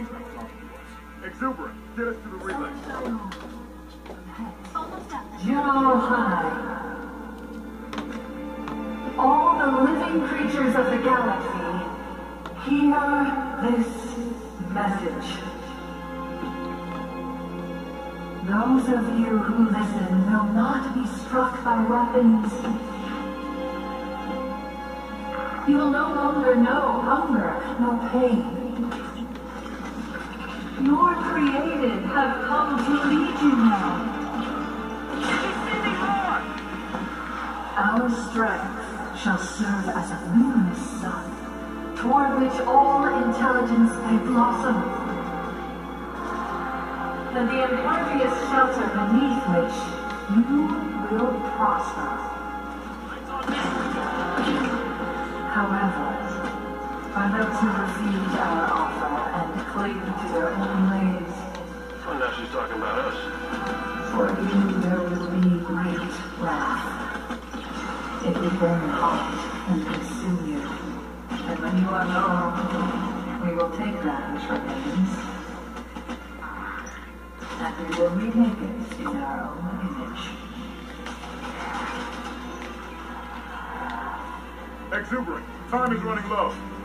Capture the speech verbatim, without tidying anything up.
Exuberant, get us to the relay. Juno High. All the living creatures of the galaxy, hear this message. Those of you who listen will not be struck by weapons. You will no longer know hunger, no pain. Your created have come to lead you now. Our strength shall serve as a luminous sun, toward which all intelligence may blossom, and the impervious shelter beneath which you will prosper. However, for those who refuse our offer and cling to their own ways, well, now she's talking about us. For you there will be great wrath. It will burn hot and consume you. And when you are gone, we will take that which remains, and we will remake it in our own image. Exuberant, time is running low.